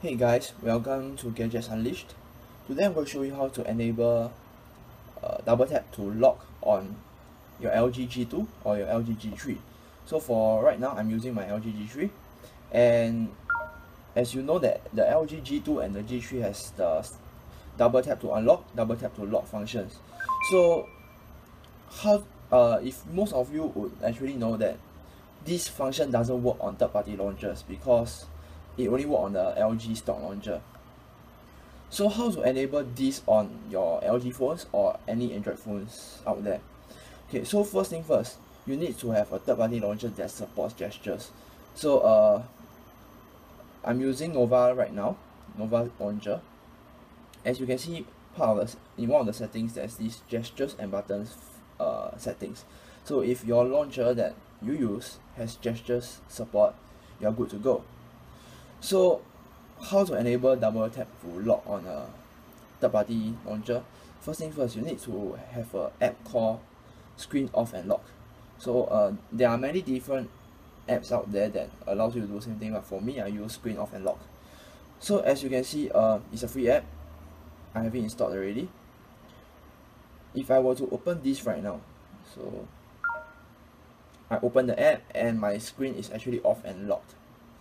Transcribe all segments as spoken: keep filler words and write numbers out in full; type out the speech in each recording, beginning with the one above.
Hey guys, welcome to Gadgets Unleashed. Today I'm going to show you how to enable uh, double tap to lock on your L G G two or your L G G three. So for right now I'm using my L G G three, and as you know that the L G G two and the G three has the double tap to unlock, double tap to lock functions. So how uh, if most of you would actually know that this function doesn't work on third-party launchers because it only works on the L G stock launcher. So how to enable this on your L G phones or any Android phones out there? Okay, so first thing first, you need to have a third-party launcher that supports gestures. So uh, I'm using Nova right now, Nova launcher. As you can see, part of the, in one of the settings, there's these gestures and buttons uh, settings. So if your launcher that you use has gestures support, you're good to go. So how to enable double tap to lock on a third-party launcher? First thing first, you need to have an app called Screen Off and Lock. So uh, there are many different apps out there that allows you to do the same thing, but for me I use Screen Off and Lock. So as you can see, uh, it's a free app. I have it installed already. If I were to open this right now, so I open the app and my screen is actually off and locked.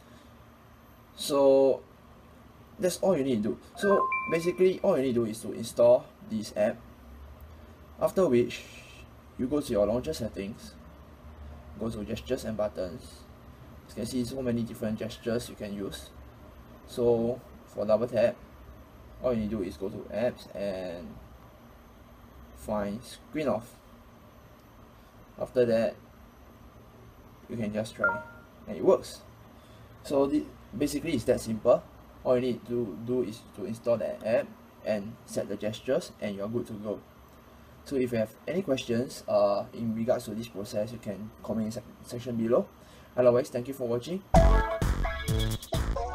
So that's all you need to do. So basically all you need to do is to install this app, after which you go to your launcher settings, go to gestures and buttons. As you can see, so many different gestures you can use. So for double tap, all you need to do is go to apps and find screen off. After that, you can just try and it works. So the, basically it's that simple. All you need to do is to install the app and set the gestures and you're good to go. So if you have any questions uh, in regards to this process, you can comment in the section below. Otherwise, thank you for watching.